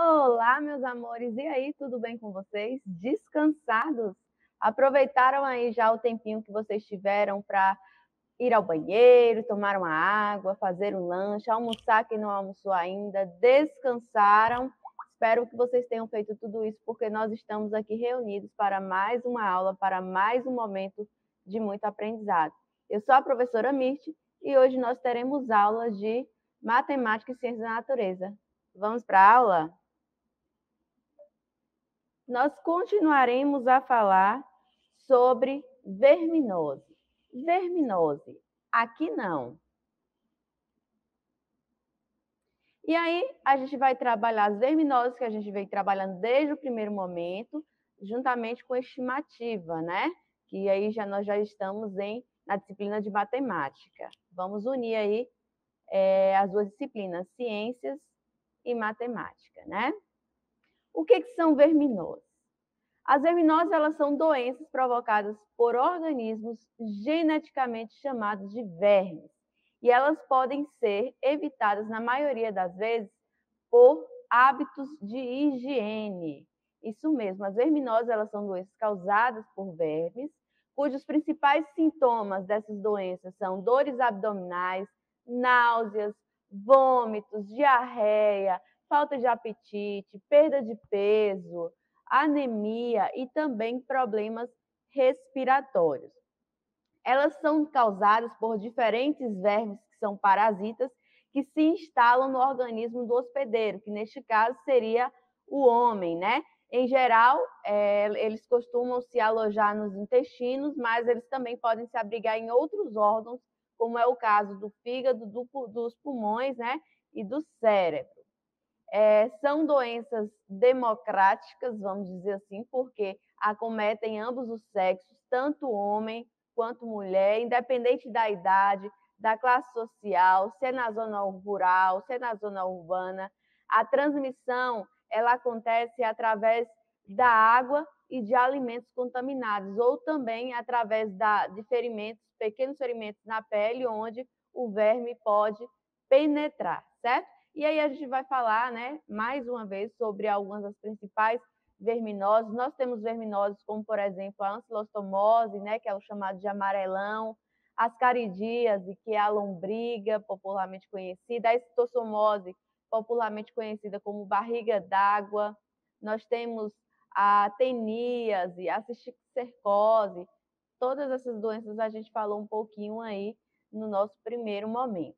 Olá, meus amores! E aí, tudo bem com vocês? Descansados? Aproveitaram aí já o tempinho que vocês tiveram para ir ao banheiro, tomar uma água, fazer um lanche, almoçar quem não almoçou ainda, descansaram? Espero que vocês tenham feito tudo isso, porque nós estamos aqui reunidos para mais uma aula, para mais um momento de muito aprendizado. Eu sou a professora Mirte e hoje nós teremos aulas de Matemática e Ciências da Natureza. Vamos para a aula? Nós continuaremos a falar sobre verminose. Verminose, aqui não. E aí, a gente vai trabalhar as verminoses que a gente vem trabalhando desde o primeiro momento, juntamente com estimativa, né? Que aí nós já estamos na disciplina de matemática. Vamos unir aí as duas disciplinas, ciências e matemática, né? O que são verminoses? As verminoses elas são doenças provocadas por organismos geneticamente chamados de vermes. E elas podem ser evitadas, na maioria das vezes, por hábitos de higiene. Isso mesmo, as verminoses elas são doenças causadas por vermes, cujos principais sintomas dessas doenças são dores abdominais, náuseas, vômitos, diarreia, falta de apetite, perda de peso, anemia e também problemas respiratórios. Elas são causadas por diferentes vermes que são parasitas que se instalam no organismo do hospedeiro, que neste caso seria o homem, né? Em geral, eles costumam se alojar nos intestinos, mas eles também podem se abrigar em outros órgãos, como é o caso do fígado, dos pulmões, né? E do cérebro. São doenças democráticas, vamos dizer assim, porque acometem ambos os sexos, tanto homem quanto mulher, independente da idade, da classe social, se é na zona rural, se é na zona urbana. A transmissão ela acontece através da água e de alimentos contaminados, ou também através de ferimentos, pequenos ferimentos na pele, onde o verme pode penetrar, certo? E aí a gente vai falar, né, mais uma vez, sobre algumas das principais verminoses. Nós temos verminoses como, por exemplo, a ancilostomose, né, que é o chamado de amarelão, ascaridíase, que é a lombriga, popularmente conhecida, a esquistossomose, popularmente conhecida como barriga d'água. Nós temos a teníase, a cisticercose. Todas essas doenças a gente falou um pouquinho aí no nosso primeiro momento.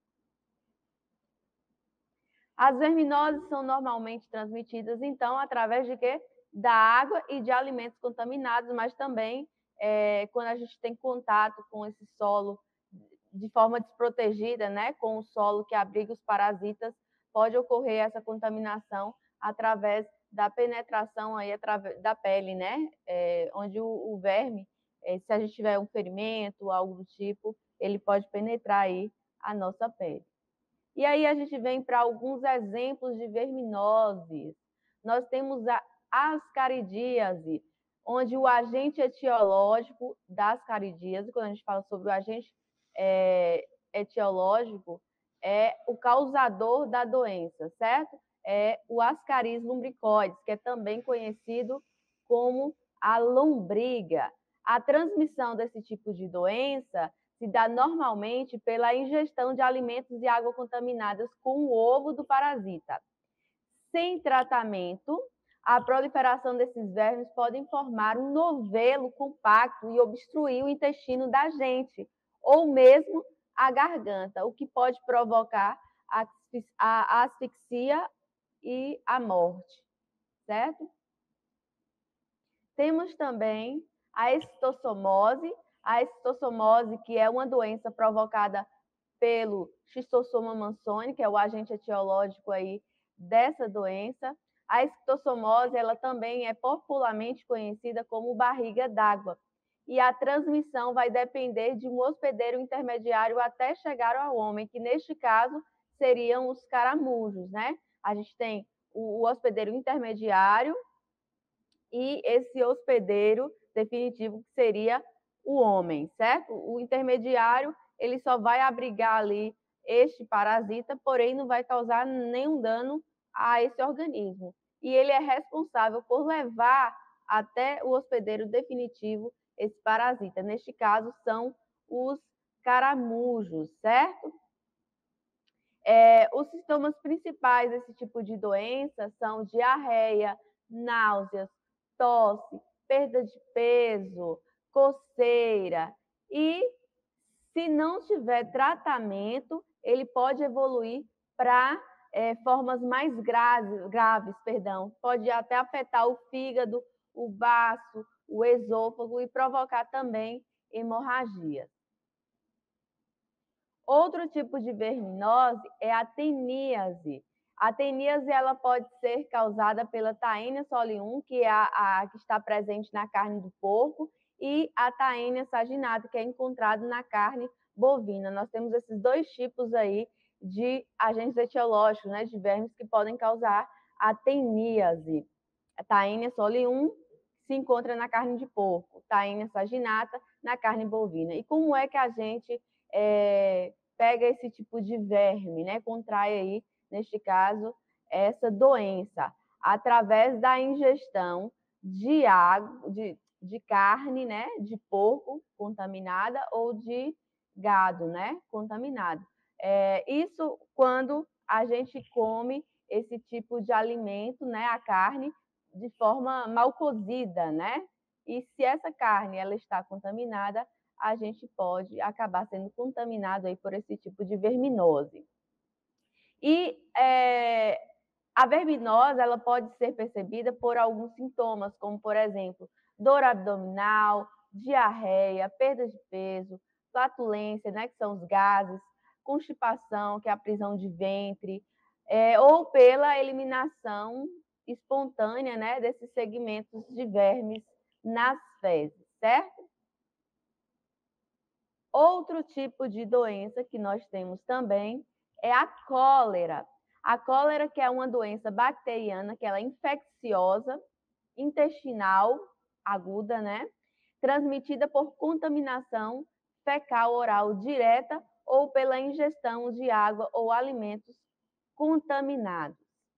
As verminoses são normalmente transmitidas, então, através de quê? Da água e de alimentos contaminados, mas também quando a gente tem contato com esse solo de forma desprotegida, né, com o solo que abriga os parasitas, pode ocorrer essa contaminação através da penetração aí, através da pele, né, onde o verme, se a gente tiver um ferimento, algo do tipo, ele pode penetrar aí a nossa pele. E aí a gente vem para alguns exemplos de verminoses. Nós temos a ascaridíase, onde o agente etiológico da ascaridíase, quando a gente fala sobre o agente etiológico, é o causador da doença, certo? É o Ascaris lumbricoides, que é também conhecido como a lombriga. A transmissão desse tipo de doença se dá normalmente pela ingestão de alimentos e água contaminadas com o ovo do parasita. Sem tratamento, a proliferação desses vermes pode formar um novelo compacto e obstruir o intestino da gente, ou mesmo a garganta, o que pode provocar a asfixia e a morte, certo? Temos também a esquistossomose, que é uma doença provocada pelo Schistossoma mansoni, que é o agente etiológico aí dessa doença. A esquistossomose, ela também é popularmente conhecida como barriga d'água. E a transmissão vai depender de um hospedeiro intermediário até chegar ao homem, que neste caso seriam os caramujos, né? A gente tem o hospedeiro intermediário e esse hospedeiro definitivo, que seria o homem, certo? O intermediário, ele só vai abrigar ali este parasita, porém não vai causar nenhum dano a esse organismo. E ele é responsável por levar até o hospedeiro definitivo esse parasita. Neste caso, são os caramujos, certo? Os sintomas principais desse tipo de doença são diarreia, náuseas, tosse, perda de peso, coceira. E, se não tiver tratamento, ele pode evoluir para formas mais graves, pode até afetar o fígado, o baço, o esôfago e provocar também hemorragia. Outro tipo de verminose é a teníase. A teníase ela pode ser causada pela Taenia solium, que é a que está presente na carne do porco, e a Taenia saginata, que é encontrada na carne bovina. Nós temos esses dois tipos aí de agentes etiológicos, né, de vermes que podem causar a teníase. A Taenia solium se encontra na carne de porco, Taenia saginata na carne bovina. E como é que a gente pega esse tipo de verme, né? Contrai aí, neste caso, essa doença, através da ingestão de água, de carne, né? De porco contaminada ou de gado, né? Contaminado. Isso quando a gente come esse tipo de alimento, né? A carne, de forma mal cozida, né? E se essa carne ela está contaminada, a gente pode acabar sendo contaminado aí por esse tipo de verminose. E a verminose ela pode ser percebida por alguns sintomas, como, por exemplo, dor abdominal, diarreia, perda de peso, flatulência, né, que são os gases, constipação, que é a prisão de ventre, ou pela eliminação espontânea, né, desses segmentos de vermes nas fezes, certo? Outro tipo de doença que nós temos também é a cólera. A cólera, que é uma doença bacteriana, que ela é infecciosa, intestinal, aguda, né? Transmitida por contaminação fecal oral direta ou pela ingestão de água ou alimentos contaminados.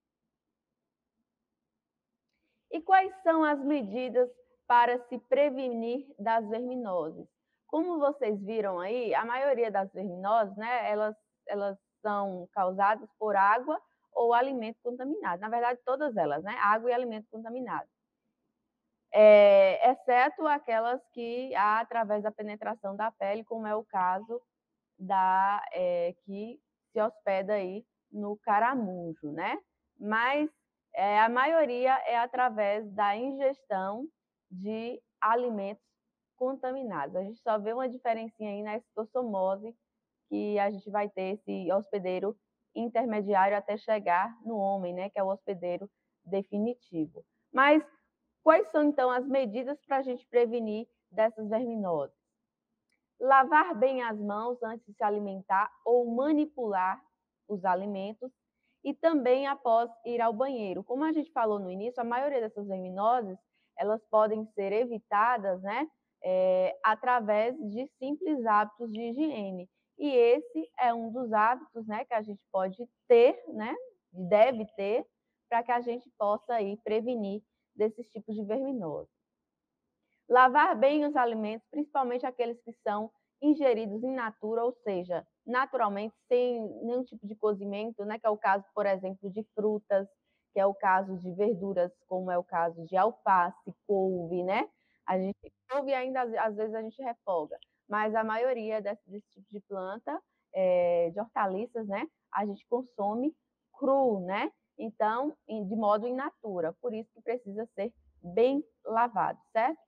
E quais são as medidas para se prevenir das verminoses? Como vocês viram aí, a maioria das verminoses, né, elas são causadas por água ou alimento contaminado. Na verdade, todas elas, né, água e alimento contaminado. Exceto aquelas que há através da penetração da pele, como é o caso que se hospeda aí no caramujo, né? Mas a maioria é através da ingestão de alimentos contaminados. A gente só vê uma diferencinha aí na esquistossomose, que a gente vai ter esse hospedeiro intermediário até chegar no homem, né, que é o hospedeiro definitivo. Mas quais são, então, as medidas para a gente prevenir dessas verminoses? Lavar bem as mãos antes de se alimentar ou manipular os alimentos e também após ir ao banheiro. Como a gente falou no início, a maioria dessas verminoses, elas podem ser evitadas, né, através de simples hábitos de higiene. E esse é um dos hábitos, né, que a gente pode ter, né, deve ter, para que a gente possa aí prevenir desses tipos de verminose. Lavar bem os alimentos, principalmente aqueles que são ingeridos in natura, ou seja, naturalmente, sem nenhum tipo de cozimento, né? Que é o caso, por exemplo, de frutas, que é o caso de verduras, como é o caso de alface, couve, né? A gente couve ainda, às vezes, a gente refoga, mas a maioria desse tipo de planta, de hortaliças, né? A gente consome cru, né? Então, de modo in natura, por isso que precisa ser bem lavado, certo?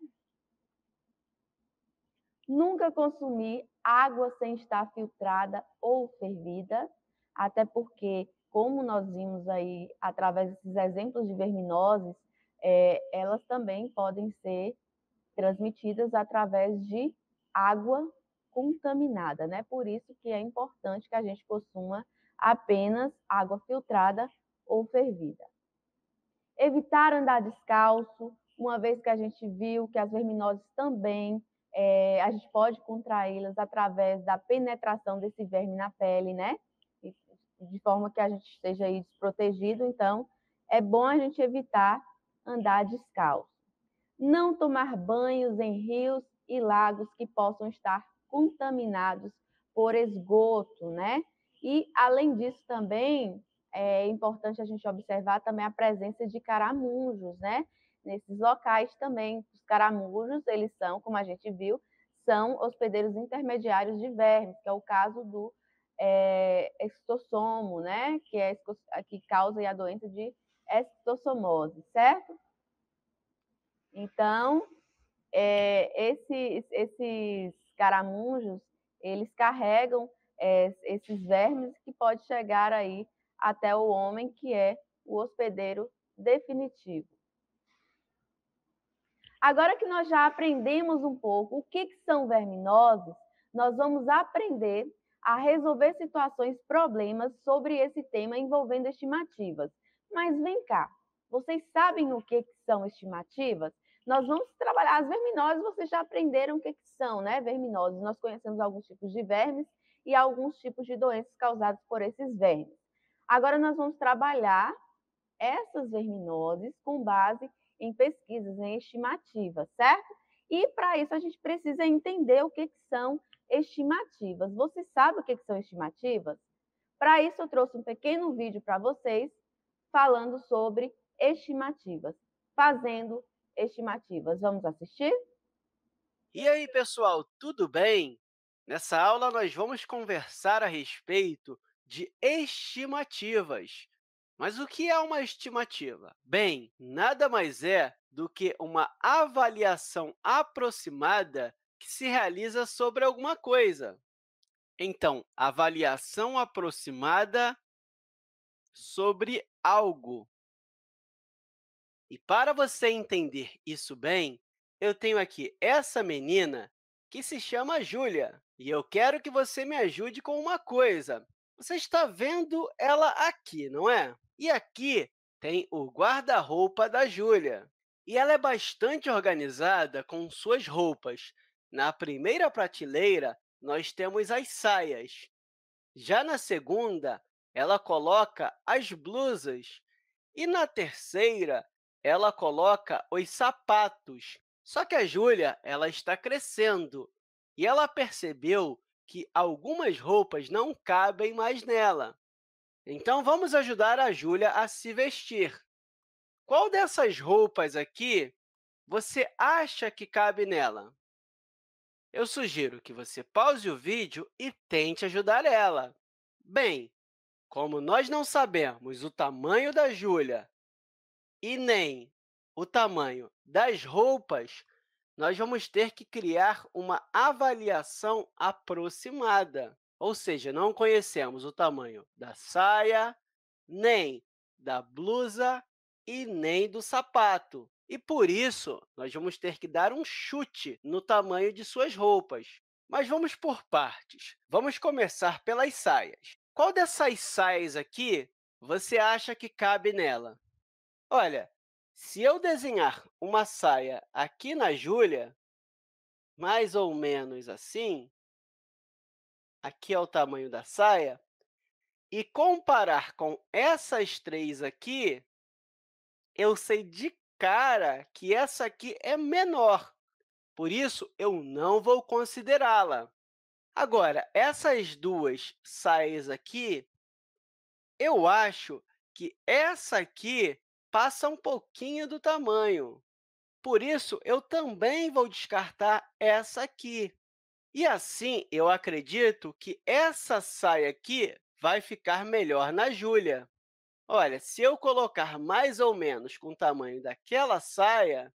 Nunca consumir água sem estar filtrada ou fervida, até porque, como nós vimos aí, através desses exemplos de verminoses, elas também podem ser transmitidas através de água contaminada, né? Por isso que é importante que a gente consuma apenas água filtrada ou fervida. Evitar andar descalço, uma vez que a gente viu que as verminoses também a gente pode contraí-las através da penetração desse verme na pele, né? de forma que a gente esteja aí desprotegido. Então, é bom a gente evitar andar descalço. Não tomar banhos em rios e lagos que possam estar contaminados por esgoto, né? E, além disso, também é importante a gente observar também a presença de caramujos, né? Nesses locais também. Os caramujos, eles são, como a gente viu, são hospedeiros intermediários de vermes, que é o caso do esquistossomo, né? Que causa a doença de esquistossomose, certo? Então, esses caramujos, eles carregam esses vermes que pode chegar aí até o homem, que é o hospedeiro definitivo. Agora que nós já aprendemos um pouco o que são verminoses, nós vamos aprender a resolver situações, problemas sobre esse tema envolvendo estimativas. Mas vem cá, vocês sabem o que são estimativas? Nós vamos trabalhar as verminoses, vocês já aprenderam o que são, né? Verminoses. Nós conhecemos alguns tipos de vermes e alguns tipos de doenças causadas por esses vermes. Agora nós vamos trabalhar essas verminoses com base em pesquisas, em estimativas, certo? E para isso a gente precisa entender o que são estimativas. Você sabe o que são estimativas? Para isso eu trouxe um pequeno vídeo para vocês falando sobre estimativas, fazendo estimativas. Vamos assistir? E aí, pessoal, tudo bem? Nessa aula, nós vamos conversar a respeito de estimativas. Mas o que é uma estimativa? Bem, nada mais é do que uma avaliação aproximada que se realiza sobre alguma coisa. Então, avaliação aproximada sobre algo. E para você entender isso bem, eu tenho aqui essa menina que se chama Júlia. E eu quero que você me ajude com uma coisa. Você está vendo ela aqui, não é? E aqui tem o guarda-roupa da Júlia. E ela é bastante organizada com suas roupas. Na primeira prateleira, nós temos as saias. Já na segunda, ela coloca as blusas. E na terceira, ela coloca os sapatos. Só que a Júlia ela está crescendo e ela percebeu que algumas roupas não cabem mais nela. Então, vamos ajudar a Júlia a se vestir. Qual dessas roupas aqui você acha que cabe nela? Eu sugiro que você pause o vídeo e tente ajudar ela. Bem, como nós não sabemos o tamanho da Júlia e nem o tamanho das roupas, nós vamos ter que criar uma avaliação aproximada. Ou seja, não conhecemos o tamanho da saia, nem da blusa e nem do sapato. E, por isso, nós vamos ter que dar um chute no tamanho de suas roupas. Mas vamos por partes. Vamos começar pelas saias. Qual dessas saias aqui você acha que cabe nela? Olha, se eu desenhar uma saia aqui na Júlia, mais ou menos assim, aqui é o tamanho da saia, e comparar com essas três aqui, eu sei de cara que essa aqui é menor, por isso eu não vou considerá-la. Agora, essas duas saias aqui, eu acho que essa aqui passa um pouquinho do tamanho. Por isso, eu também vou descartar essa aqui. E assim, eu acredito que essa saia aqui vai ficar melhor na Júlia. Olha, se eu colocar mais ou menos com o tamanho daquela saia,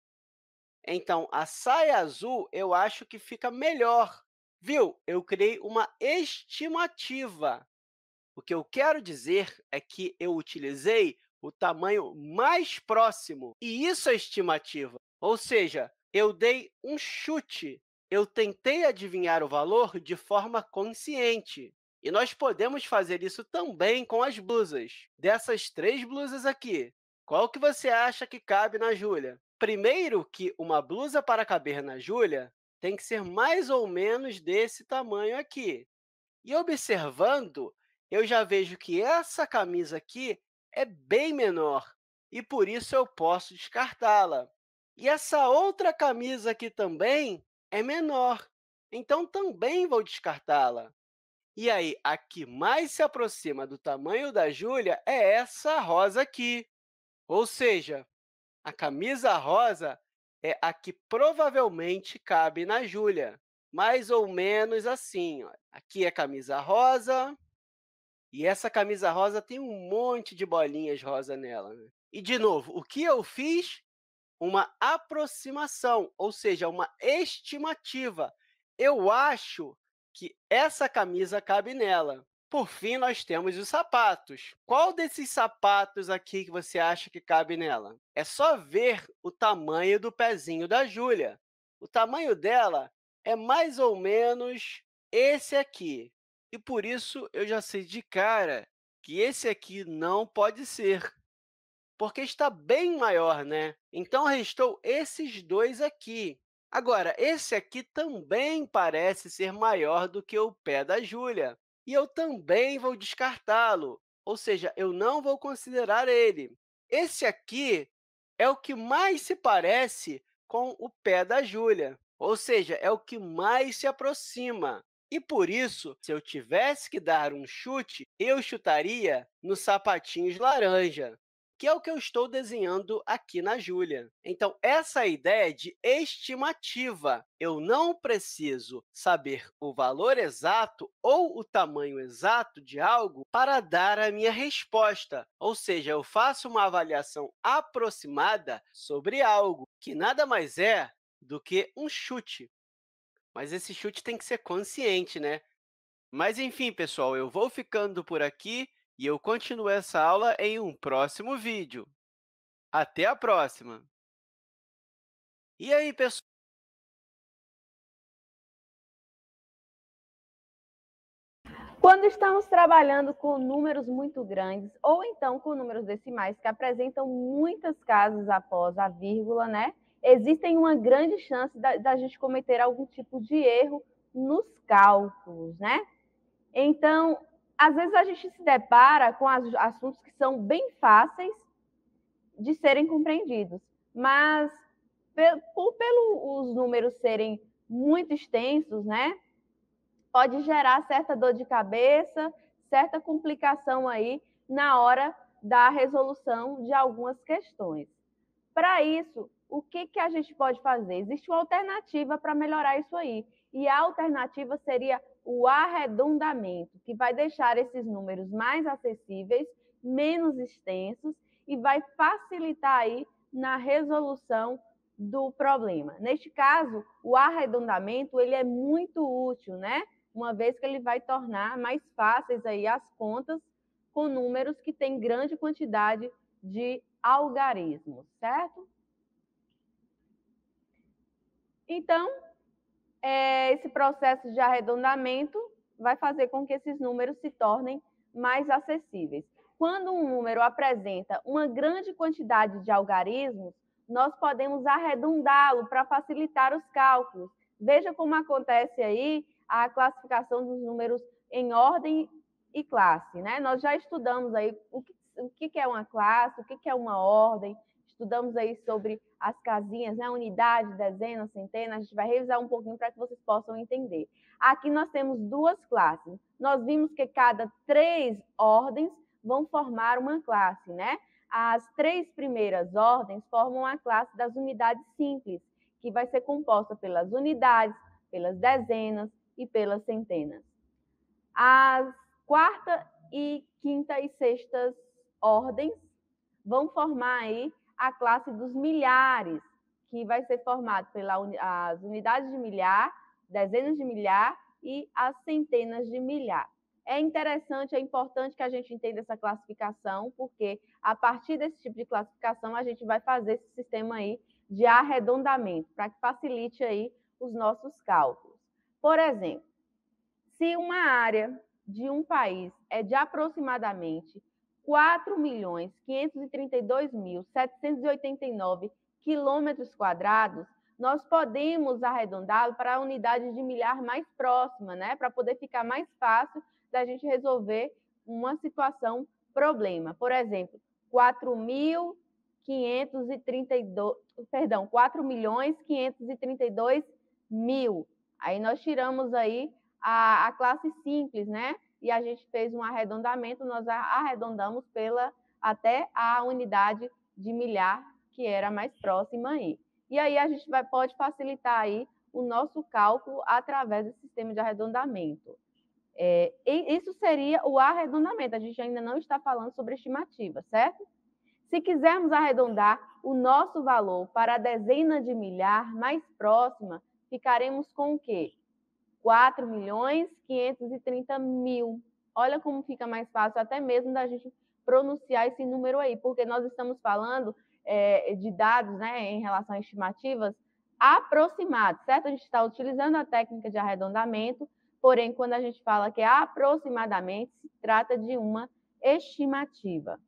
então a saia azul eu acho que fica melhor. Viu? Eu criei uma estimativa. O que eu quero dizer é que eu utilizei o tamanho mais próximo, e isso é estimativa. Ou seja, eu dei um chute, eu tentei adivinhar o valor de forma consciente. E nós podemos fazer isso também com as blusas. Dessas três blusas aqui, qual que você acha que cabe na Júlia? Primeiro que uma blusa para caber na Júlia tem que ser mais ou menos desse tamanho aqui. E observando, eu já vejo que essa camisa aqui é bem menor e, por isso, eu posso descartá-la. E essa outra camisa aqui também é menor, então também vou descartá-la. E aí, a que mais se aproxima do tamanho da Júlia é essa rosa aqui. Ou seja, a camisa rosa é a que provavelmente cabe na Júlia. Mais ou menos assim, ó. Aqui é camisa rosa, e essa camisa rosa tem um monte de bolinhas rosa nela, né? E, de novo, o que eu fiz? Uma aproximação, ou seja, uma estimativa. Eu acho que essa camisa cabe nela. Por fim, nós temos os sapatos. Qual desses sapatos aqui que você acha que cabe nela? É só ver o tamanho do pezinho da Júlia. O tamanho dela é mais ou menos esse aqui. E, por isso, eu já sei de cara que esse aqui não pode ser, porque está bem maior, né? Então, restou esses dois aqui. Agora, esse aqui também parece ser maior do que o pé da Júlia, e eu também vou descartá-lo, ou seja, eu não vou considerar ele. Esse aqui é o que mais se parece com o pé da Júlia, ou seja, é o que mais se aproxima. E, por isso, se eu tivesse que dar um chute, eu chutaria nos sapatinhos laranja, que é o que eu estou desenhando aqui na Júlia. Então, essa é a ideia de estimativa. Eu não preciso saber o valor exato ou o tamanho exato de algo para dar a minha resposta. Ou seja, eu faço uma avaliação aproximada sobre algo, que nada mais é do que um chute. Mas esse chute tem que ser consciente, né? Mas, enfim, pessoal, eu vou ficando por aqui e eu continuo essa aula em um próximo vídeo. Até a próxima! E aí, pessoal? Quando estamos trabalhando com números muito grandes, ou então com números decimais que apresentam muitas casas após a vírgula, né? Existem uma grande chance da gente cometer algum tipo de erro nos cálculos, né? Então, às vezes a gente se depara com assuntos que são bem fáceis de serem compreendidos, mas pelos números serem muito extensos, né? Pode gerar certa dor de cabeça, certa complicação aí na hora da resolução de algumas questões. Para isso, o que a gente pode fazer? Existe uma alternativa para melhorar isso aí. E a alternativa seria o arredondamento, que vai deixar esses números mais acessíveis, menos extensos e vai facilitar aí na resolução do problema. Neste caso, o arredondamento ele é muito útil, né? Uma vez que ele vai tornar mais fáceis aí as contas com números que têm grande quantidade de algarismos, certo? Então, esse processo de arredondamento vai fazer com que esses números se tornem mais acessíveis. Quando um número apresenta uma grande quantidade de algarismos, nós podemos arredondá-lo para facilitar os cálculos. Veja como acontece aí a classificação dos números em ordem e classe, né? Nós já estudamos aí o que é uma classe, o que é uma ordem, estudamos aí sobre as casinhas, né? Unidade, dezena, centena, a gente vai revisar um pouquinho para que vocês possam entender. Aqui nós temos duas classes. Nós vimos que cada 3 ordens vão formar uma classe, né? As 3 primeiras ordens formam a classe das unidades simples, que vai ser composta pelas unidades, pelas dezenas e pelas centenas. As quarta e quinta e sextas ordens vão formar aí a classe dos milhares, que vai ser formado pelas unidades de milhar, dezenas de milhar e as centenas de milhar. É interessante, é importante que a gente entenda essa classificação, porque a partir desse tipo de classificação a gente vai fazer esse sistema aí de arredondamento, para que facilite aí os nossos cálculos. Por exemplo, se uma área de um país é de aproximadamente 4.532.789 quilômetros quadrados, nós podemos arredondá-lo para a unidade de milhar mais próxima, né? Para poder ficar mais fácil da gente resolver uma situação problema. Por exemplo, 4.532.000. Aí nós tiramos aí a classe simples, né? E a gente fez um arredondamento, nós arredondamos até a unidade de milhar, que era mais próxima aí. E aí a gente pode facilitar aí o nosso cálculo através do sistema de arredondamento. Isso seria o arredondamento, a gente ainda não está falando sobre estimativa, certo? Se quisermos arredondar o nosso valor para a dezena de milhar mais próxima, ficaremos com o quê? 4.530.000. Olha como fica mais fácil até mesmo da gente pronunciar esse número aí, porque nós estamos falando de dados, né, em relação a estimativas aproximados, certo? A gente está utilizando a técnica de arredondamento, porém, quando a gente fala que é aproximadamente, se trata de uma estimativa.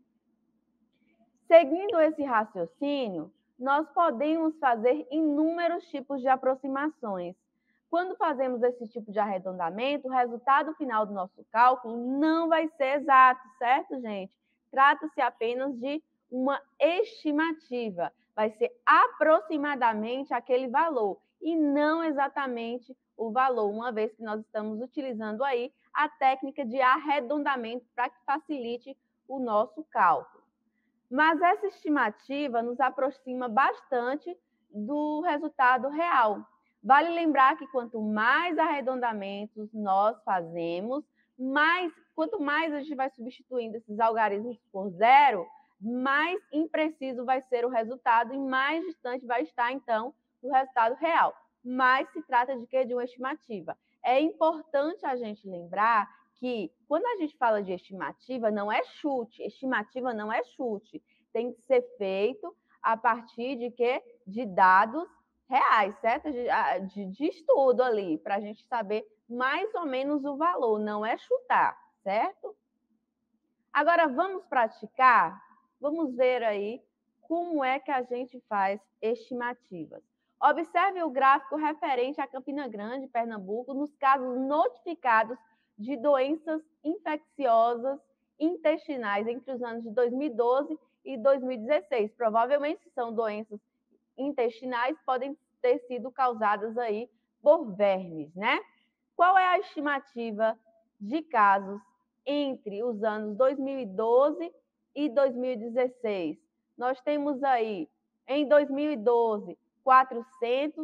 Seguindo esse raciocínio, nós podemos fazer inúmeros tipos de aproximações. Quando fazemos esse tipo de arredondamento, o resultado final do nosso cálculo não vai ser exato, certo, gente? Trata-se apenas de uma estimativa. Vai ser aproximadamente aquele valor e não exatamente o valor, uma vez que nós estamos utilizando aí a técnica de arredondamento para que facilite o nosso cálculo. Mas essa estimativa nos aproxima bastante do resultado real. Vale lembrar que quanto mais arredondamentos nós fazemos, quanto mais a gente vai substituindo esses algarismos por zero, mais impreciso vai ser o resultado e mais distante vai estar, então, do resultado real. Mas se trata de quê? De uma estimativa. É importante a gente lembrar que quando a gente fala de estimativa, não é chute. Estimativa não é chute. Tem que ser feito a partir de quê? De dados reais, certo? De estudo ali, para a gente saber mais ou menos o valor, não é chutar, certo? Agora, vamos praticar? Vamos ver aí como é que a gente faz estimativas. Observe o gráfico referente a Campina Grande, Pernambuco, nos casos notificados de doenças infecciosas intestinais entre os anos de 2012 e 2016. Provavelmente são doenças intestinais, podem ter sido causadas aí por vermes, né? Qual é a estimativa de casos entre os anos 2012 e 2016? Nós temos aí, em 2012, 400,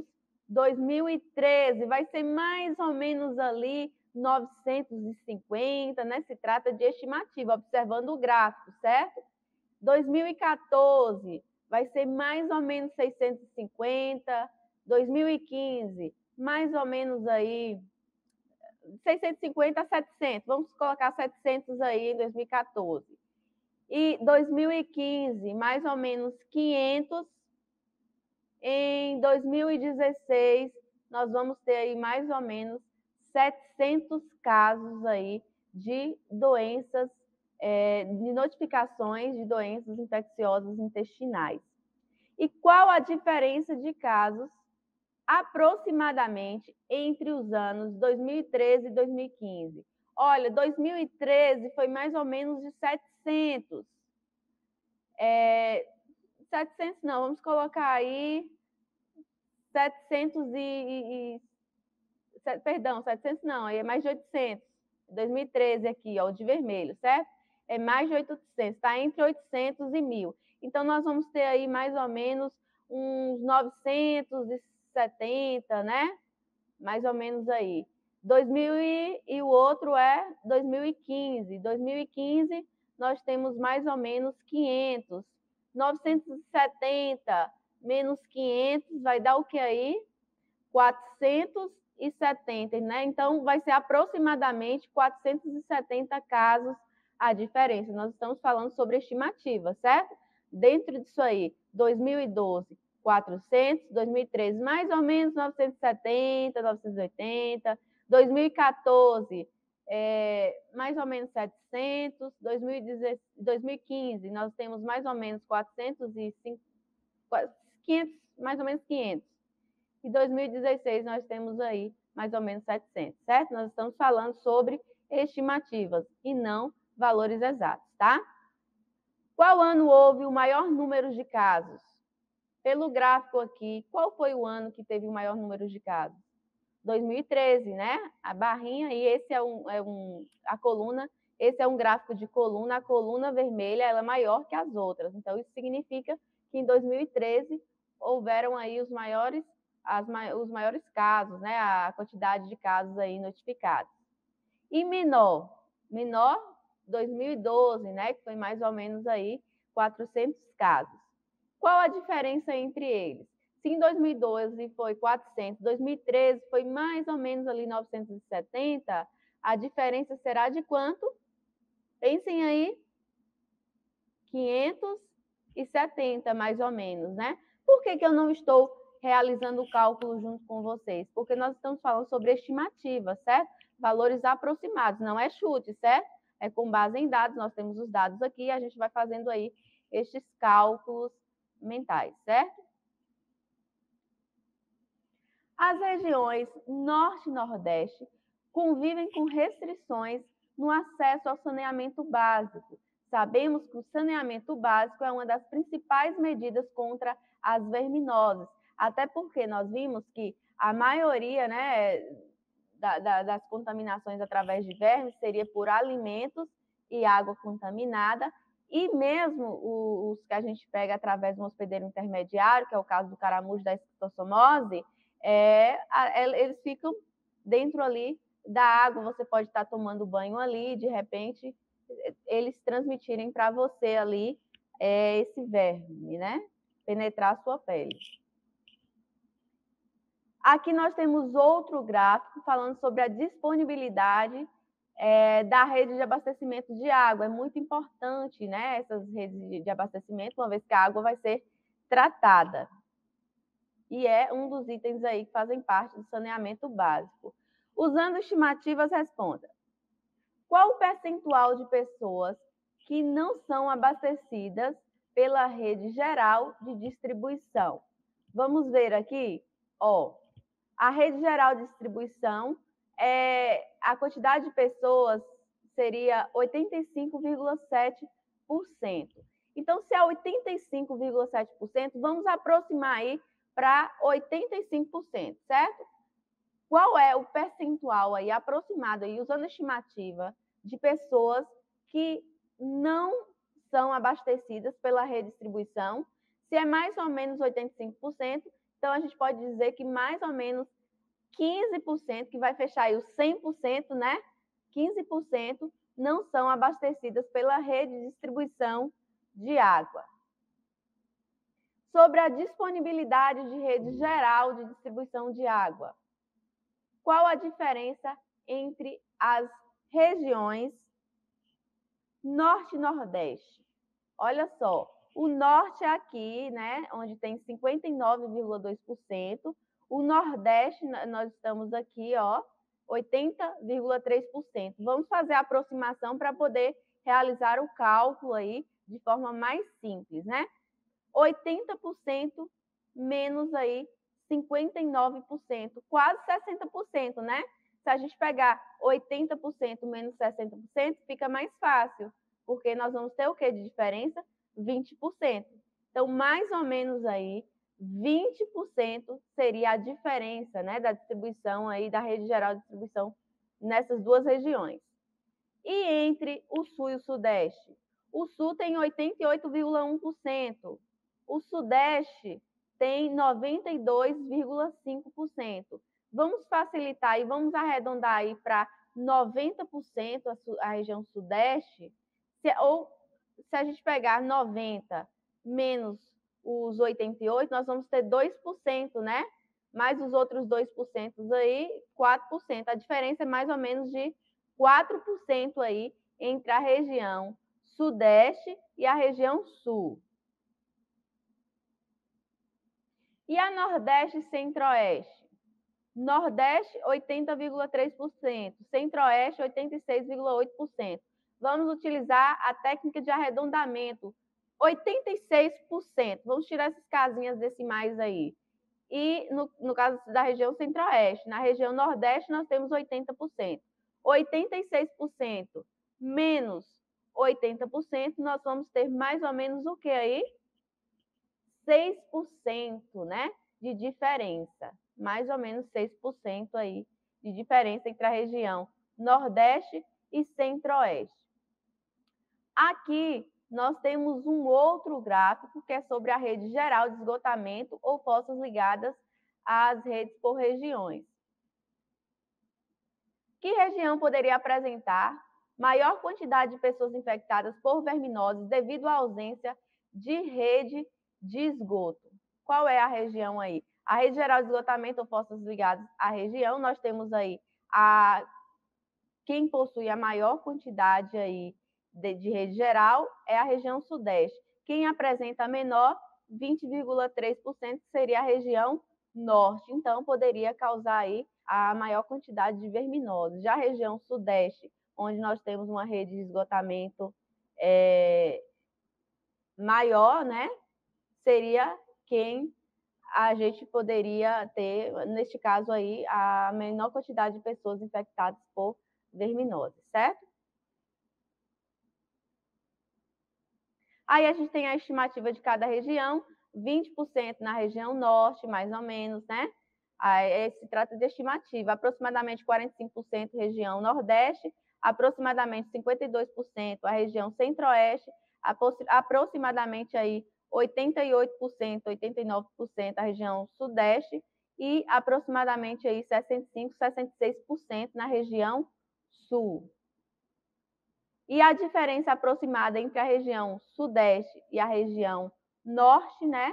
2013 vai ser mais ou menos ali 950, né? Se trata de estimativa, observando o gráfico, certo? 2014 vai ser mais ou menos 650, 2015 mais ou menos aí 650 a 700, vamos colocar 700 aí em 2014. E 2015 mais ou menos 500. Em 2016 nós vamos ter aí mais ou menos 700 casos aí de doenças, de notificações de doenças infecciosas intestinais. E qual a diferença de casos aproximadamente entre os anos 2013 e 2015? Olha, 2013 foi mais ou menos de 700. 700 não, vamos colocar aí 700 perdão, 700 não, aí é mais de 800. 2013 aqui, ó, o de vermelho, certo? É mais de 800, está entre 800 e 1.000. Então, nós vamos ter aí mais ou menos uns 970, né? Mais ou menos aí. 2000 e o outro é 2015. 2015, nós temos mais ou menos 500. 970 menos 500 vai dar o que aí? 470, né? Então, vai ser aproximadamente 470 casos a diferença. Nós estamos falando sobre estimativa, certo? Dentro disso aí, 2012, 400, 2013, mais ou menos 970, 980, 2014, mais ou menos 700, 2015, nós temos mais ou menos 405, 500, mais ou menos 500. Em 2016, nós temos aí mais ou menos 700, certo? Nós estamos falando sobre estimativas e não valores exatos, tá? Qual ano houve o maior número de casos? Pelo gráfico aqui, qual foi o ano que teve o maior número de casos? 2013, né? A barrinha e esse a coluna, esse é um gráfico de coluna, a coluna vermelha ela é maior que as outras. Então isso significa que em 2013 houveram aí os maiores casos, né? A quantidade de casos aí notificados. E menor 2012, né? Que foi mais ou menos aí 400 casos. Qual a diferença entre eles? Se em 2012 foi 400, 2013 foi mais ou menos ali 970, a diferença será de quanto? Pensem aí, 570 mais ou menos, né? Por que eu não estou realizando o cálculo junto com vocês? Porque nós estamos falando sobre estimativa, certo? Valores aproximados, não é chute, certo? É com base em dados, nós temos os dados aqui e a gente vai fazendo aí estes cálculos mentais, certo? As regiões Norte e Nordeste convivem com restrições no acesso ao saneamento básico. Sabemos que o saneamento básico é uma das principais medidas contra as verminoses, até porque nós vimos que a maioria, né, das contaminações através de vermes seria por alimentos e água contaminada, e mesmo os que a gente pega através de um hospedeiro intermediário, que é o caso do caramujo da esquistossomose, eles ficam dentro ali da água, você pode estar tomando banho ali, de repente eles transmitirem para você ali esse verme, né? Penetrar a sua pele. Aqui nós temos outro gráfico falando sobre a disponibilidade da rede de abastecimento de água. É muito importante, né, essas redes de abastecimento, uma vez que a água vai ser tratada. E é um dos itens aí que fazem parte do saneamento básico. Usando estimativas, responda. Qual o percentual de pessoas que não são abastecidas pela rede geral de distribuição? Vamos ver aqui, ó. A rede geral de distribuição, a quantidade de pessoas seria 85,7%. Então, se é 85,7%, vamos aproximar aí para 85%, certo? Qual é o percentual aí aproximado, aí, usando a estimativa, de pessoas que não são abastecidas pela redistribuição? Se é mais ou menos 85%, então a gente pode dizer que mais ou menos 15%, que vai fechar aí os 100%, né? 15% não são abastecidas pela rede de distribuição de água. Sobre a disponibilidade de rede geral de distribuição de água. Qual a diferença entre as regiões Norte e Nordeste? Olha só, o Norte é aqui, né, onde tem 59,2%. O Nordeste, nós estamos aqui, ó, 80,3%. Vamos fazer a aproximação para poder realizar o cálculo aí de forma mais simples, né? 80% menos aí 59%, quase 60%, né? Se a gente pegar 80% menos 60%, fica mais fácil, porque nós vamos ter o que de diferença? 20%. Então, mais ou menos aí, 20% seria a diferença, né, da distribuição aí, da rede geral de distribuição nessas duas regiões. E entre o Sul e o Sudeste? O Sul tem 88,1%. O Sudeste tem 92,5%. Vamos facilitar e vamos arredondar aí para 90% a região Sudeste, ou se a gente pegar 90 menos os 88, nós vamos ter 2%, né? Mais os outros 2% aí, 4%. A diferença é mais ou menos de 4% aí entre a região Sudeste e a região Sul. E a Nordeste e Centro-Oeste? Nordeste, 80,3%. Centro-Oeste, 86,8%. Vamos utilizar a técnica de arredondamento, 86%. Vamos tirar essas casinhas decimais aí. E no caso da região Centro-Oeste, na região Nordeste, nós temos 80%. 86% menos 80%, nós vamos ter mais ou menos o que aí? 6%, né, de diferença. Mais ou menos 6% aí de diferença entre a região Nordeste e Centro-Oeste. Aqui nós temos um outro gráfico que é sobre a rede geral de esgotamento ou fossas ligadas às redes por regiões. Que região poderia apresentar maior quantidade de pessoas infectadas por verminoses devido à ausência de rede de esgoto? Qual é a região aí? A rede geral de esgotamento ou fossas ligadas à região, nós temos aí quem possui a maior quantidade aí de rede geral é a região sudeste. Quem apresenta a menor, 20,3%, seria a região norte. Então, poderia causar aí a maior quantidade de verminoses. Já a região sudeste, onde nós temos uma rede de esgotamento maior, né? Seria quem a gente poderia ter, neste caso aí, a menor quantidade de pessoas infectadas por verminose, certo? Aí a gente tem a estimativa de cada região, 20% na região norte, mais ou menos, né? Aí se trata de estimativa, aproximadamente 45% região nordeste, aproximadamente 52% a região centro-oeste, aproximadamente aí 88%, 89% a região sudeste e aproximadamente aí 65, 66% na região sul. E a diferença aproximada entre a região sudeste e a região norte, né?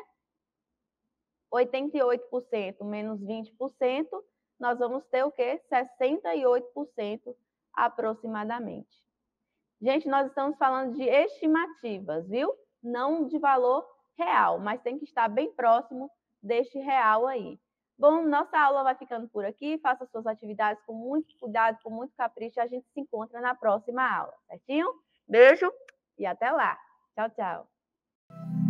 88% menos 20%, nós vamos ter o quê? 68% aproximadamente. Gente, nós estamos falando de estimativas, viu? Não de valor real, mas tem que estar bem próximo deste real aí. Bom, nossa aula vai ficando por aqui. Faça suas atividades com muito cuidado, com muito capricho. A gente se encontra na próxima aula, certinho? Beijo e até lá. Tchau, tchau.